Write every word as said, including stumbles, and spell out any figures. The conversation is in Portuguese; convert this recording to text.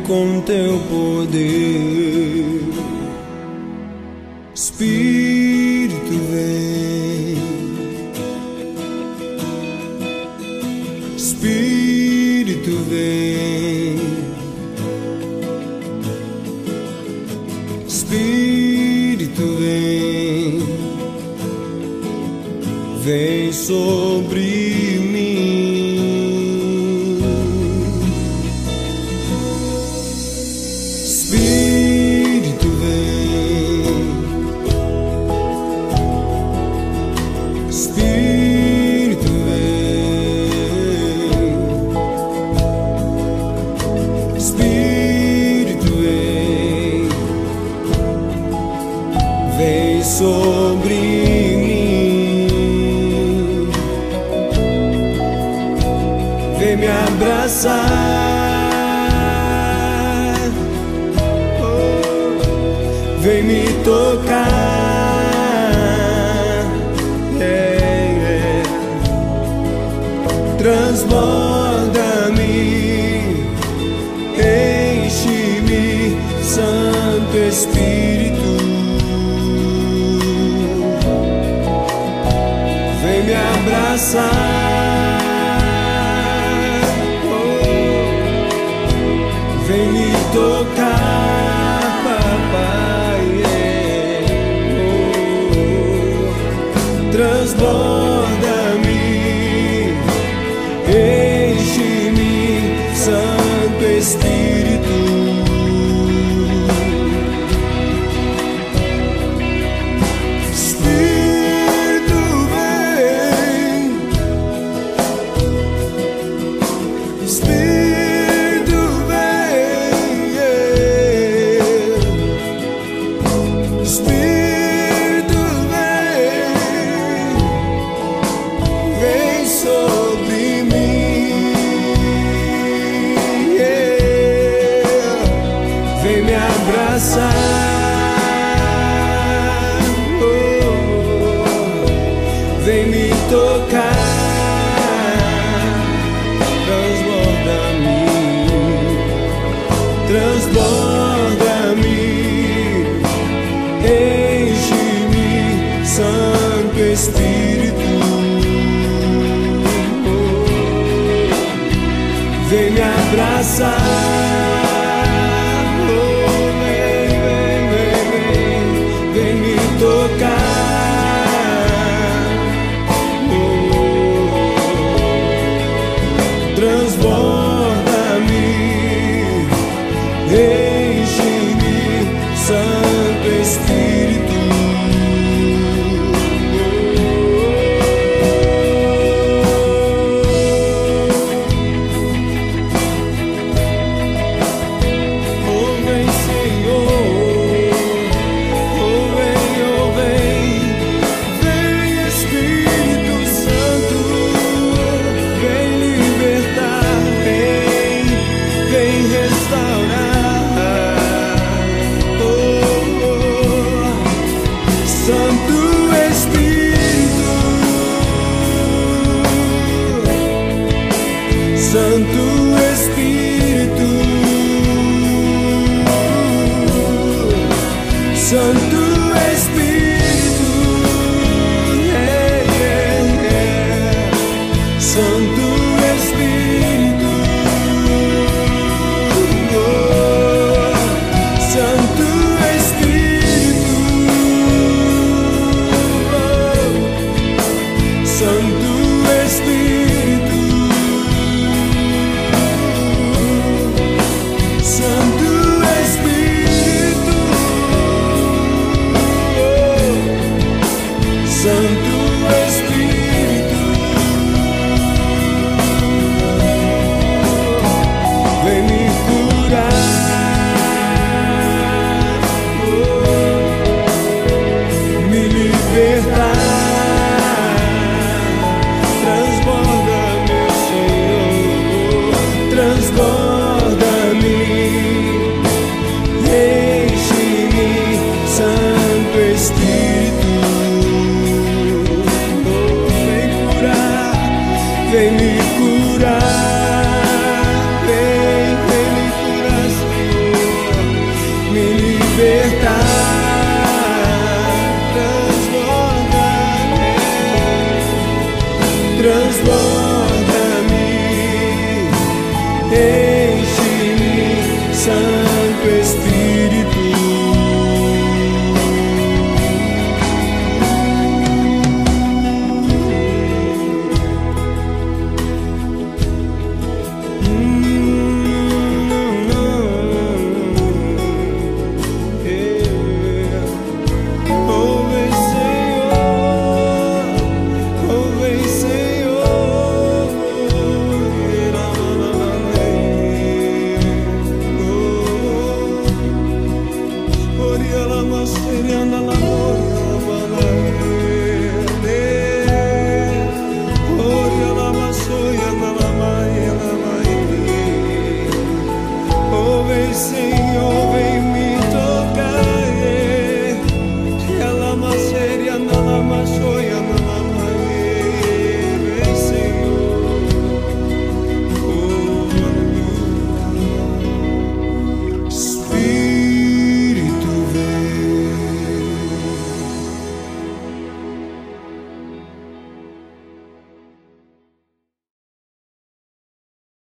com teu poder. Espírito vem, Espírito vem, Espírito vem, vem sobre mim. Espírito vem, Espírito vem, Espírito vem, vem sobre mim, vem me abraçar, oh, vem me tocar, yeah, yeah. Transborda-me, enche-me, Santo Espírito, vem me abraçar, oh, vem me tocar, papai, yeah, oh, transborda-me, enche-me, Santo Espírito, Espírito vem, Espírito vem, yeah. Espírito vem, vem sobre mim, yeah. Vem me abraçar, oh, vem me tocar, transborda-me, transborda-me, enche-me, Santo Espírito, oh, vem me abraçar, oh, vem, vem, vem, vem, vem me tocar, oh, transborda-me, enche-me, Santo Espírito, oh, vem, Senhor, oh, vem, oh, vem, vem, Espírito Santo, vem libertar, vem, vem restaurar, oh, oh, Santo Espírito, Santo Espírito, Santo Espírito, yeah, yeah, yeah. Santo Espírito, oh, Santo Espírito, oh, Santo Espírito, Santo Espírito, oh, Santo Espírito, vem me curar, oh, me libertar, transborda, meu Senhor, transborda-me, enche-me, Santo Espírito, oh, vem curar, vem me curar, vem, vem me curar, Senhor. Santo Espírito. Senhor.